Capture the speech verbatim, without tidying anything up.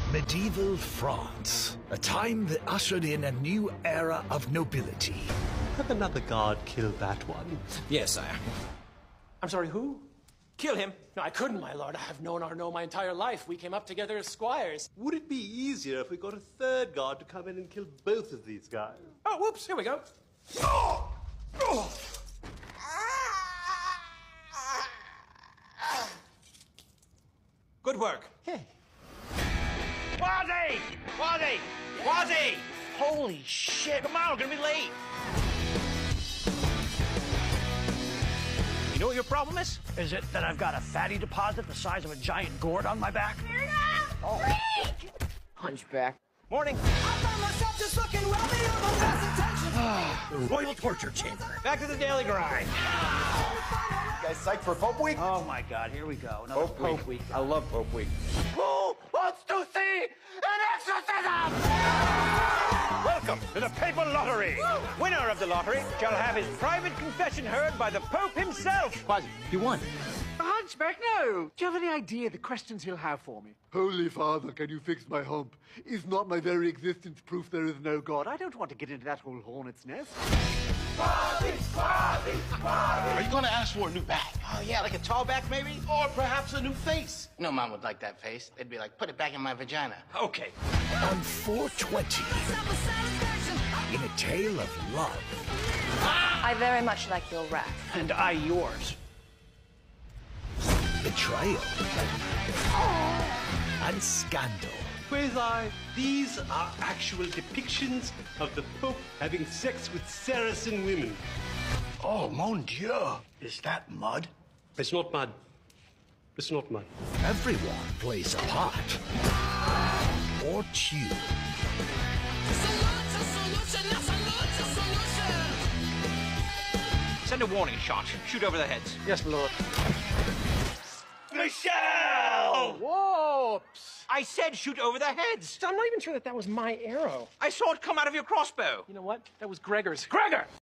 Medieval France, a time that ushered in a new era of nobility. Have another guard kill that one. Yes, sire. I'm sorry, who? Kill him. No, I couldn't, my lord. I've known Arnaud my entire life. We came up together as squires. Would it be easier if we got a third guard to come in and kill both of these guys? Oh, whoops, here we go. Good work. Hey. Wazzy! Wazzy! Wazzy! Holy shit, come on, we're gonna be late. You know what your problem is? Is it that I've got a fatty deposit the size of a giant gourd on my back? Oh. Hunchback. Morning. I found myself just looking well beyond my best intentions. The Royal Torture Chamber. Back to the daily grind. You guys psyched for Pope Week? Oh my God, here we go. Another Pope Pope Week. Week. I love Pope Week. Who wants to see an exorcism? Welcome to the Papal Lottery. Winner of the lottery shall have his private confession heard by the Pope himself. Quasi, you won. Hunchback, no. Do you have any idea the questions he'll have for me? Holy Father, can you fix my hump? Is not my very existence proof there is no God? I don't want to get into that whole hornet's nest. Are you gonna ask for a new back? Oh, yeah, like a tall back, maybe? Or perhaps a new face? No, Mom would like that face. They'd be like, put it back in my vagina. Okay. On four twenty, in a tale of love. I very much like your wrath. And I yours. Betrayal and scandal. Quasi, these are actual depictions of the Pope having sex with Saracen women. Oh, mon Dieu. Is that mud? It's not mud. It's not mud. Everyone plays a part or two. Send a warning shot. Shoot over the heads. Yes, my lord. Michelle! Whoops! I said shoot over the heads. I'm not even sure that that was my arrow. I saw it come out of your crossbow. You know what? That was Gregor's. Gregor!